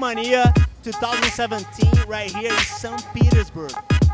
Mania 2017 right here in St. Petersburg.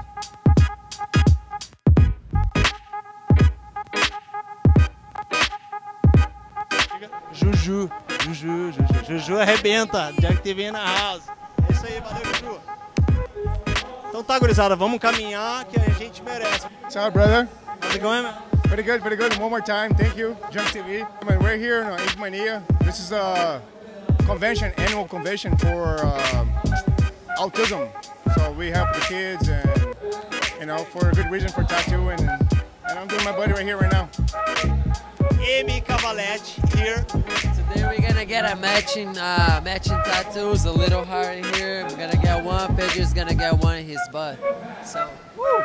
Juju arrebenta, Junk TV na house. É isso aí, valeu, Juju. Então tá, gurizada, vamos caminhar que a gente merece. What's up, brother? How's it going, man? Pretty good, pretty good. One more time, thank you, Junk TV. We're here in Ink Mania. This is a convention, annual convention for autism. So we help the kids and, you know, for a good reason for tattoo and I'm doing my buddy right here right now. Amy Cavaletti here. Today we're gonna get a matching tattoos, a little heart in here. We're gonna get one, Pedro's gonna get one in his butt. So, woo!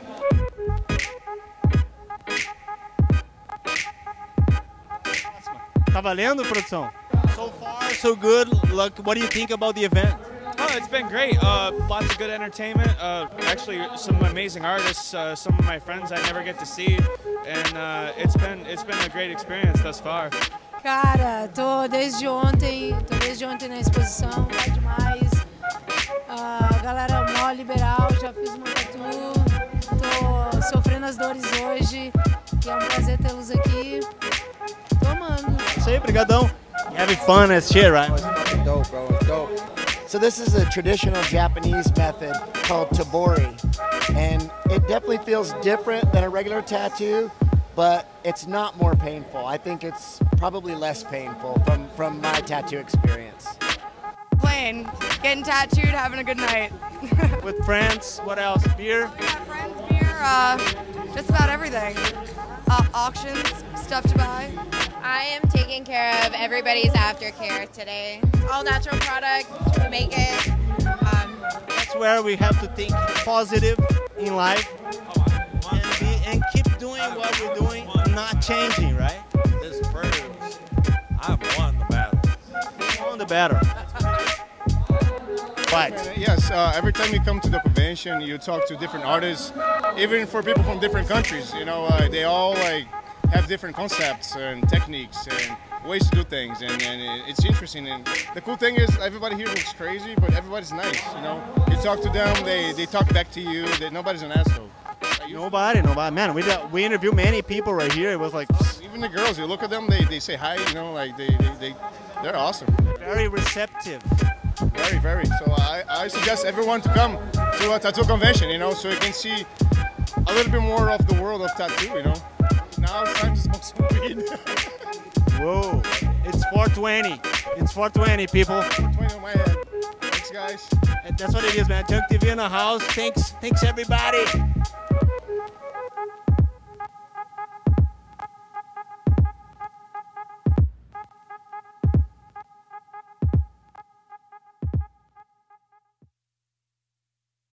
Tá valendo, produção? So far, so good. Look, what do you think about the event? Oh, it's been great. Lots of good entertainment. Actually, some amazing artists. Some of my friends I never get to see, and it's been a great experience thus far. Cara, tô desde ontem na exposição, tá demais. A galera mó liberal, já fiz uma tatu, tô sofrendo as dores hoje, e é um prazer tê-los aqui. Tô amando. Isso aí, brigadão. Having fun as shit, right? It's fucking dope, bro. It's dope. So this is a traditional Japanese method called tabori, and it definitely feels different than a regular tattoo, but it's not more painful. I think it's probably less painful from my tattoo experience. Playing, getting tattooed, having a good night. With friends, what else? Beer? We got friends, beer, just about everything. Auctions, stuff to buy. I am taking care of everybody's aftercare today. All natural product, we make it. That's where we have to think positive in life and keep doing what we're doing, not changing, right? This proves I've won the battle. You won the battle. Right. Yes, every time you come to the convention, you talk to different artists, even for people from different countries. You know, they all have different concepts and techniques and ways to do things, and it's interesting. And the cool thing is, everybody here looks crazy, but everybody's nice. You know, you talk to them, they talk back to you. Nobody's an asshole. Nobody. Man, we interview many people right here. It was like even the girls. You look at them, they say hi. You know, like they're awesome. Very receptive. Very, very. So I suggest everyone to come to a tattoo convention. You know, so you can see a little bit more of the world of tattoo. You know. Now it's time to smoke some weed. Whoa, it's 420. It's 420, people. 420 on my head. Thanks, guys. And that's what it is, man. Junk TV in the house. Thanks everybody.